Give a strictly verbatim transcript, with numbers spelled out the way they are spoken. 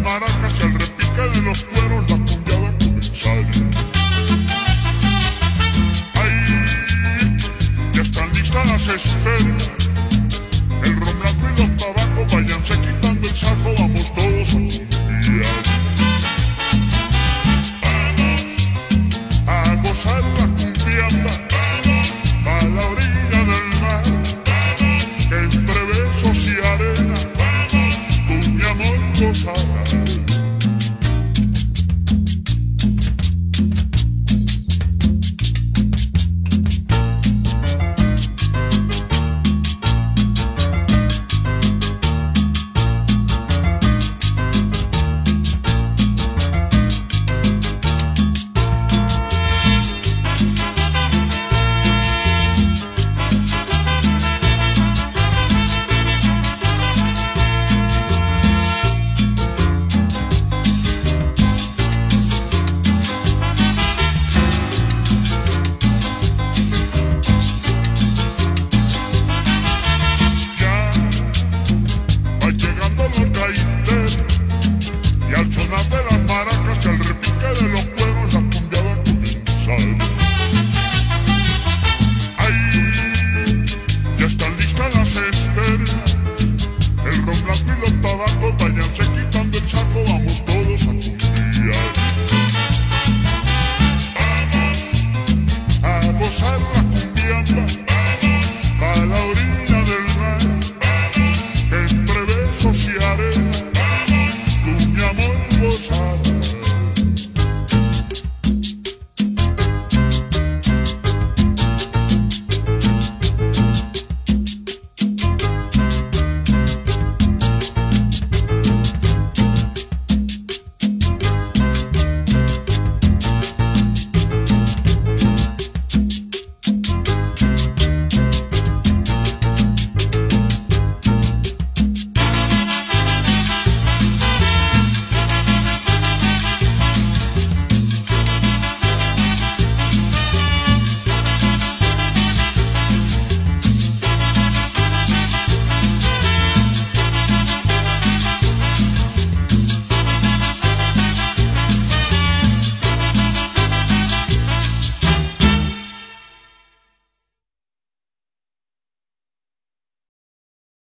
maracas y al repique de los cueros la cumbia va a comenzar. Ahí ya están listas las esperas, el ron blanco y los tabacos, váyanse quitando el saco, vamos todos a cumbiar. Vamos a gozar la cumbiamba, a la orilla del mar, que entre besos y arena, tú mi amor gozarás.